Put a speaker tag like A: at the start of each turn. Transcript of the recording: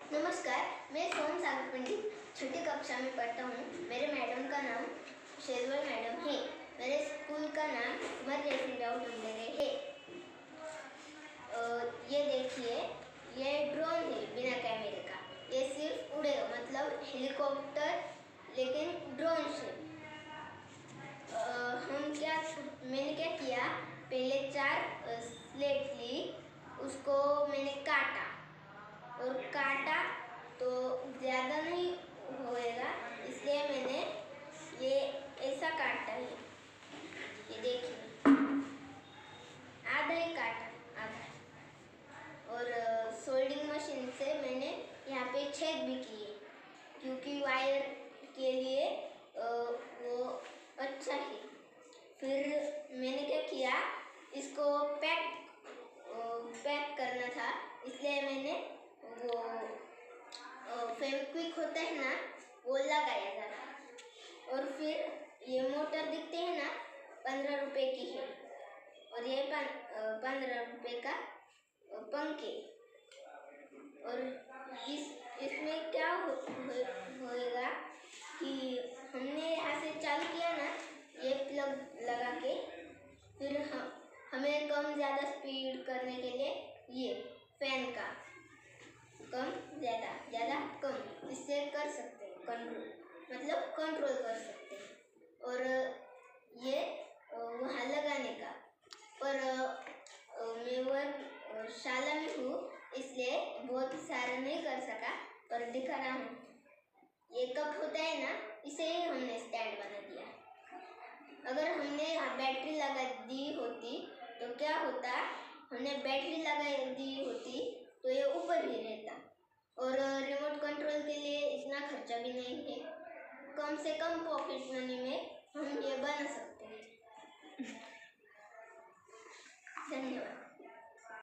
A: नमस्कार, मैं सोम सागर पंडित छठी कक्षा में पढ़ता हूँ। मेरे मैडम का नाम शेरवल मैडम है। मेरे स्कूल का नाम उमर जैसी राव टुंडरे है। ये देखिए, ये ड्रोन है बिना कैमरे का। ये सिर्फ उड़ेगा, मतलब हेलीकॉप्टर, लेकिन ड्रोन से। मैंने क्या किया, पहले 4 स्लेट ली, उसको मैंने काटा तो ज़्यादा नहीं होएगा, इसलिए मैंने ये ऐसा काटा है। ये देखिए, आधा ही काटा, आधा। और सोल्डिंग मशीन से मैंने यहाँ पे छेद भी किए, क्योंकि वायर के लिए वो अच्छा है। फिर मैंने क्या किया, इसको पैक करना था, इसलिए मैंने वो फेविक्विक होता है ना, वो लगाया था। और फिर ये मोटर दिखते हैं ना, 15 रुपए की है, और ये 15 रुपए का पंखे। और इसमें क्या होएगा कि हमने यहाँ से चालू किया ना, ये प्लग लगा के, फिर हमें कम ज़्यादा स्पीड करने के लिए ये फैन का कम ज़्यादा कम, इससे कर सकते हैं कंट्रोल कर सकते हैं। और ये वहाँ लगाने का, पर मैं वो शाला में हूँ, इसलिए बहुत सारा नहीं कर सका, पर दिखा रहा हूँ। ये कप होता है ना, इसे ही हमने स्टैंड बना दिया। अगर हमने यहाँ बैटरी लगा दी होती तो क्या होता, हमने बैटरी लगा दी होती तो ये ऊपर ही रहता। और रिमोट कंट्रोल के लिए इतना खर्चा भी नहीं है, कम से कम पॉकेट मनी